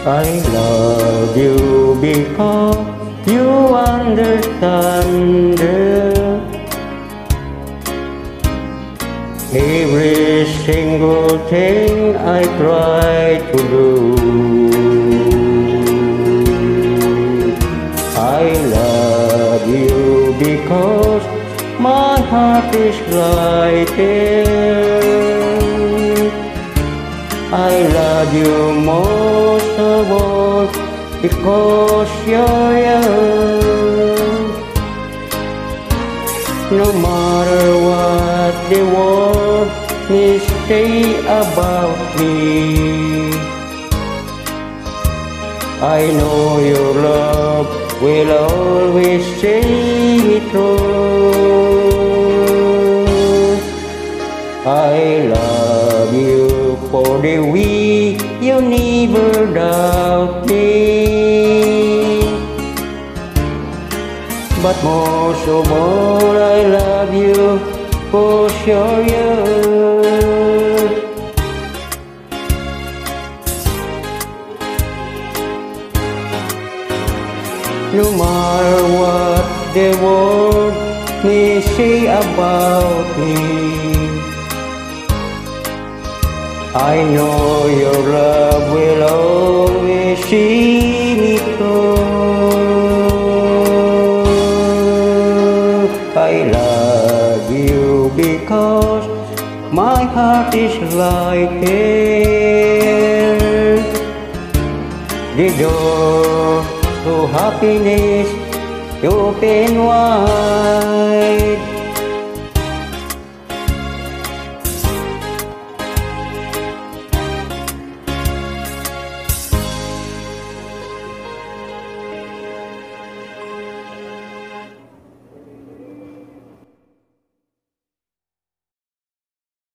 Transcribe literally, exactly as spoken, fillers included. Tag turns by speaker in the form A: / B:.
A: I love you because you understand every single thing I try to do. I love you because my heart is right there. I love you most of all because you're young. No matter what the world may say about me, I know your love will always see me through. I love you for the way you never doubt me, but most of all I love you for sure you. No matter what the world may say about me, I know your love will always see me through. I love you because my heart is like air. The door to happiness you open wide.